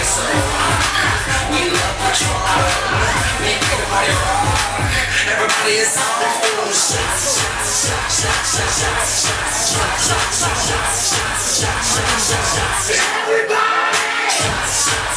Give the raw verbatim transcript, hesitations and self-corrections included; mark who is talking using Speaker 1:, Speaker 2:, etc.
Speaker 1: We love Patron. Make everybody rock. Everybody is on the floor. Shots, shots, shots, shots, shots, shots, shots, shots, shots, shots, shots, shots, shots, shots, shots. Everybody. Shots, shots.